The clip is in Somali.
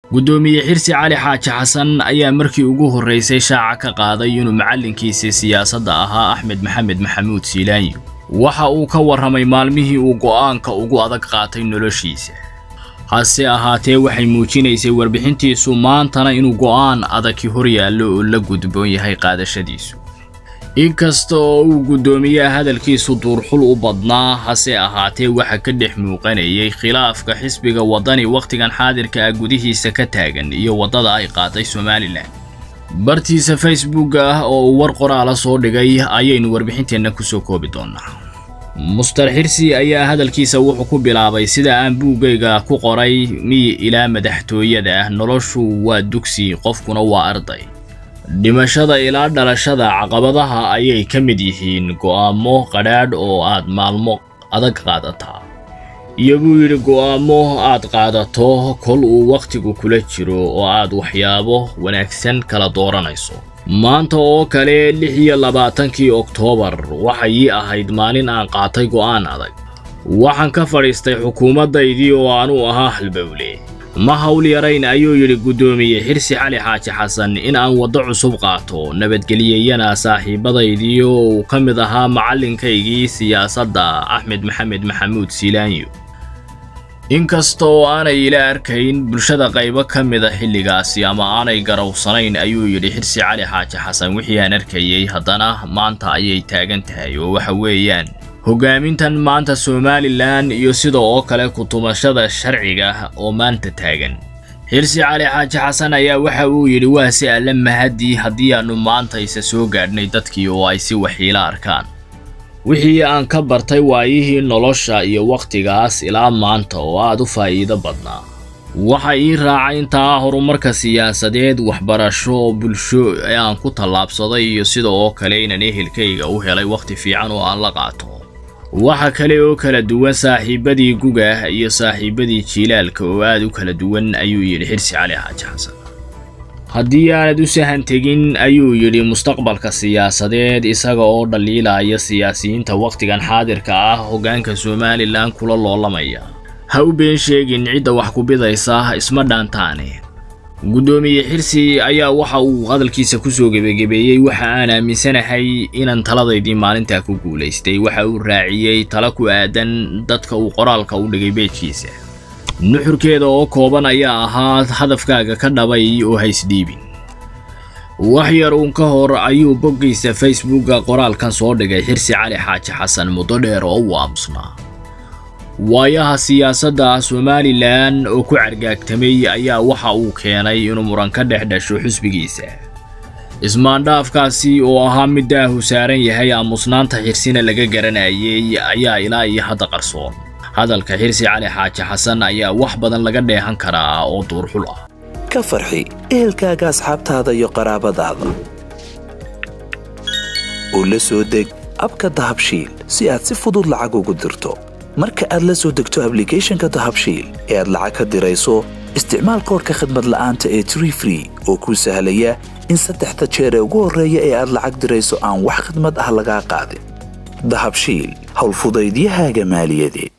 gudoomiye xirsi cali xaaji xasan ayaa markii ugu horeysay shaaca ka qaaday inuu macalinkiisa siyaasadda ahaa Axmed Maxamed Maxamuud Siilaanyo waxa uu ka warramay maalmihii uu go'aanka ugu adag qaatay noloshiisa hase ahaatee waxay muujinaysay warbixintiisu maantana inuu go'aan adag hor yaallo oo la gudboon yahay qaadashadiisu inkasta oo uu gudoomiyaha hadalkiisu duurxul u badnaa hase ahaatee waxa ka dhex muuqanayay khilaafka xisbiga wadani waqtigan xaadirka ah gudihiisa ka taagan iyo wadada ay qaaday Somaliland bartiisa Facebook oo war qoraal soo dhigay ayaynu warbixinteena ku soo koobi doonaa Mustar Xirsi ayaa hadalkiisa wuxuu ku bilaabay sida aan buugayga ku qoray ilaa madaxtooyada noloshu waa dugsi qofkuna waa arday dhimashada ilaa dhalashada caqabadaha ayay ka mid yihiin go'aamo qadhaadh oo aad maalmo adag qaadataa iyagoo yiri go'aamo aad qaadato kol uu waqtigu kula jiro oo aad waxyaabo wanaagsan kala dooranayso maanta oo kale 26 Oktoobar waxay ahayd maalin aan qaatay go'aan adag waxaan ka fariistay xukuumaddaydii oo aanu ahaa halbowle ma hawl yarayn ayuu yiri gudoomiye xirsi cali xaaji xasan in aan wado cusub qaato nabadgeliyayna saaxiibadaydii oo ka mid ahaa macalinkaygii siyaasadda Axmed Maxamed Maxamuud Siilaanyo inkastoo aanay ila arkayn bulshada qaybo ka mid ah xilligaasi ama aanay garowsanayn ayuu yiri xirsi cali xaaji xasan wixii aan arkayay haddana maanta ayay taagan tahay oo waxa weeyaan hogaamintan maanta Somaliland iyo sidoo kale ku tumashada sharciga oo maanta taagan xirsi cali xaaji xasan ayaa waxa uu yiri waa si alla mahadi hadii aanu maanta isa soo gaadhnay dadkii oo ay si waxiila arkaan wixii aan ka bartay waayihii nolosha iyo waqtigaas ilaa maanta oo aad u faa'iido badnaa waxa ii raacay intaa horumarka siyaasadeed waxbarasho bulsho aan ku tallaabsaday iyo sidoo kale inaan ehelkayga u helay waqti fiican oo aan la qaato waxa kale oo kala duwan saaxiibadii guga iyo saaxiibadii jiilaalka oo aad u kala duwan ayuu yiri xirsi cali xaaji xasan haddii aanad u sahan tegin ayuu yiri mustaqbalka siyaasadeed isaga oo dhaliilaya siyaasiyiinta waqtigan xaadirka ah hoggaanka Somaliland kula loolamaya ha u been sheegin cid wax ku bidaysa isma dhaantaane gudoomiye xirsi ayaa waxa uu hadalkiisa ku soo gabagabeeyay waxa aan aaminsanahay inaan taladaydii maalinta ku guuleystay waxa uu raaciyay talo ku aadan dadka uu qoraalka u dhigay beejkiisa nuxurkeeda oo kooban ayaa ahaa hadafkaaga ka dhabay oo haysdiibin wax yar uun ka hor ayuu boggiisa Facebook qoraalkan soo dhigay xirsi cali xaaji xasan muddo dheer oo u aamusnaa waayaha siyaasadda Somaliland oo ku cargaagtamay ayaa waxa uu keenay inuu muran ka dhex dhasho xisbigiisa ismaandhaafkaasi oo ahaa mid daahu saaran yahay aamusnaanta xirsina laga garanayay ayaa ilaa iyo hadda qarsoon hadalka xirsi cali xaaji xasan ayaa wax badan laga dheehan karaa oo duurxul ah ka farxi ehelkaaga asxaabtaada iyo qaraabadaada oo la soo deg abka dahabshiil si aad si fudud lacag ugu dirto marka aad la soo degto applicationka dahabshiil ee aad lacag ka dirayso isticmaal koodka khidmad la'aanta ee Tree Free oo kuu sahlaya in 3 jeer ee ugu horeeya ee aad lacag dirayso aan wax khidmad ah laga qaadin dahabshiil hawl fudaydiyahaaga maaliyadeed